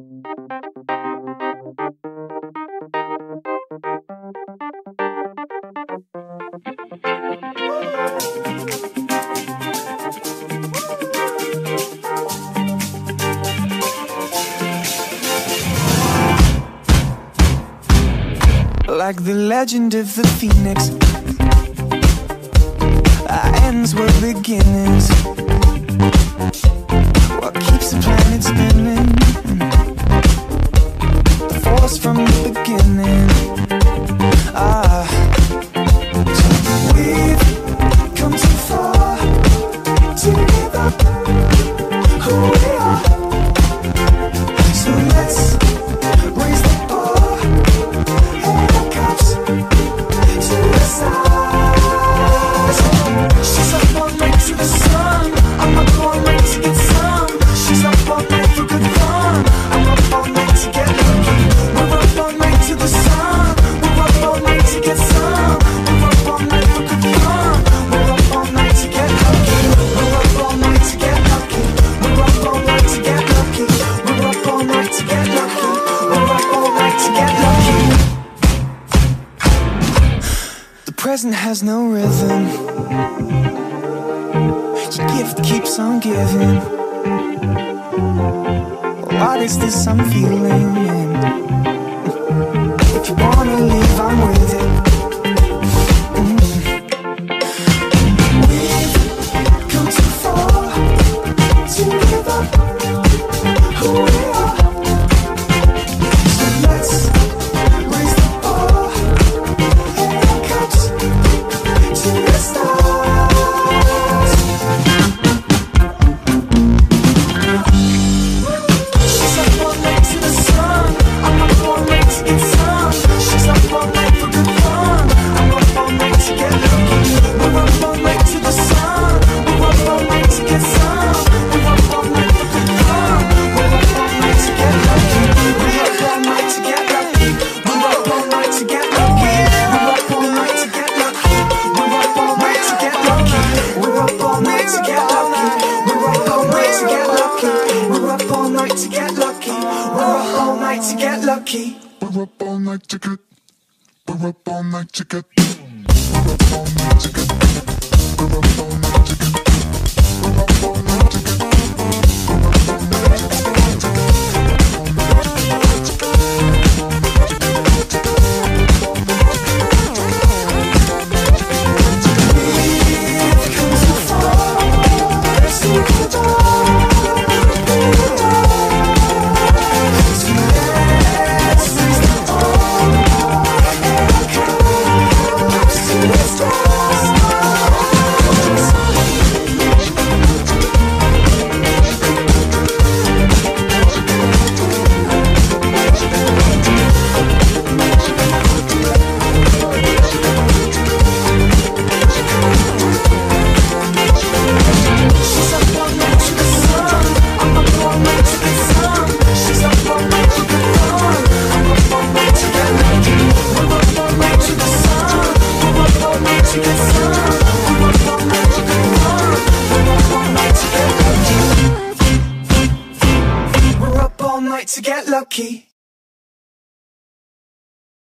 Like the legend of the phoenix, ends were beginnings. What keeps the planet spinning? The force from the beginning. So we've come too far to give up who we are. So let's raise the bar and the cups to the stars. She's up all night to the sun, I'm up all night to get some. She's up all night for good fun, I'm up all night to get lucky. We're up all night to the sun, we're up all night to get some. We're up all night for good fun, we're up all night to get lucky. We're up all night to get lucky. We're up all night to get lucky. We're up all night to get lucky. We're up all night to get lucky. The present has no rhythm, your gift keeps on giving. What is this I'm feeling? If you wanna leave, I'm with it. We've come too far to give up who we are. So let's raise the bar and the cups to the stars. She's up all night to the sun, I'm up all night to get some. She's up all night for good fun, I'm up all night to get lucky. We're up all night to the sun, we're up all night to get some. We're up all night for good fun, we're up all night to get lucky. We're up all night to get lucky. We're up all night to get lucky. We're up all night to get lucky. We're up all night to get lucky. We're up all night to get lucky. We're up all night to get lucky. We're up all night to get lucky. We're up all night to get lucky. We're up all night to get. We're up all night to get. We're up all night to get. We're up all night to get. We're up all night to get. We've come too far to give up. So let's raise the bar and the cups to the stars. She's up all night to the sun, I'm up all night to get some. She's up all night for good fun, I'm up all night to get lucky. We're up all night to the sun, we're up all night to get some. We're up all night for good fun, we're up all night to get lucky. We're up all night to get lucky.